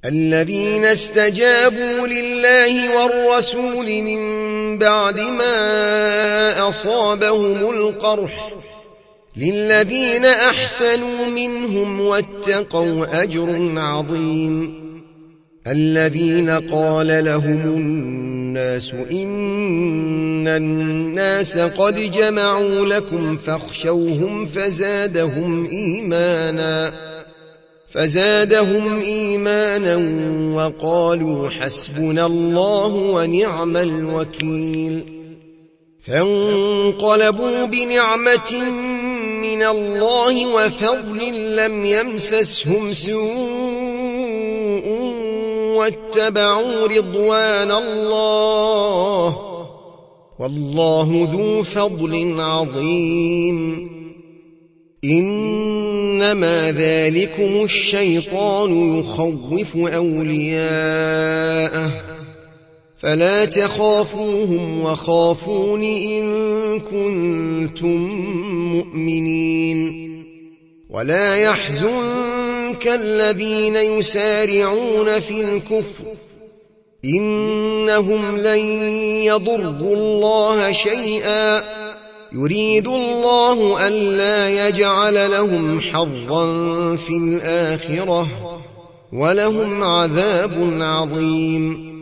الذين استجابوا لله والرسول من بعد ما أصابهم القرح للذين أحسنوا منهم واتقوا أجر عظيم. الذين قال لهم الناس إن الناس قد جمعوا لكم فاخشوهم فزادهم إيمانا وقالوا حسبنا الله ونعم الوكيل. فانقلبوا بنعمة من الله وفضل لم يمسسهم سوء واتبعوا رضوان الله والله ذو فضل عظيم. إنما ذلكم الشيطان يخوف أولياءه فلا تخافوهم وخافون إن كنتم مؤمنين. ولا يحزنك الذين يسارعون في الكفر إنهم لن يضروا الله شيئا يريد الله ألا يجعل لهم حظا في الآخرة ولهم عذاب عظيم.